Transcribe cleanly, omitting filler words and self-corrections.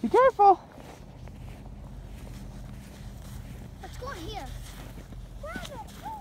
Be careful. Let's go in here. Grab it.